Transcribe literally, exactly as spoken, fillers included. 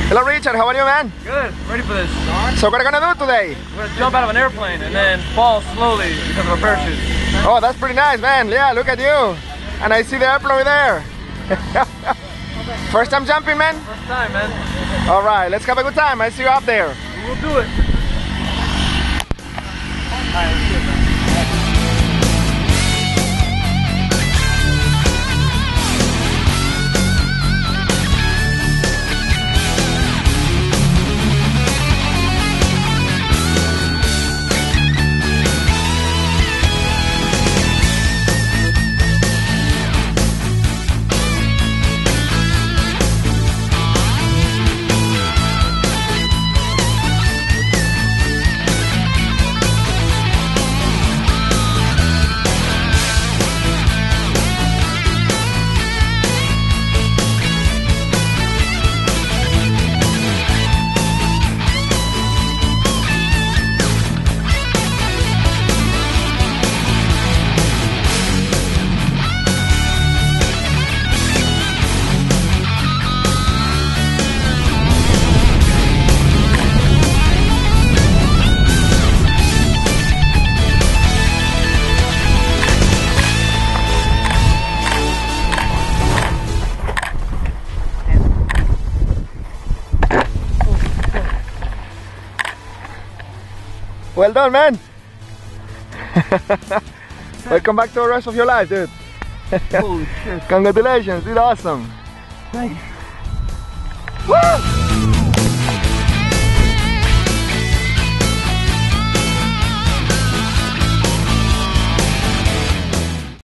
Hello Richard, how are you, man? Good, ready for this. So what are you gonna do today? We're gonna jump out of an airplane and then fall slowly because of a parachute. Oh, that's pretty nice, man. Yeah, look at you. And I see the airplane over there. First time jumping, man? First time, man. All right, let's have a good time. I see you up there. We'll do it. All right, let's do it, man. Well done, man. Welcome back to the rest of your life, dude. Holy shit. Congratulations, did awesome. Thank you. Woo!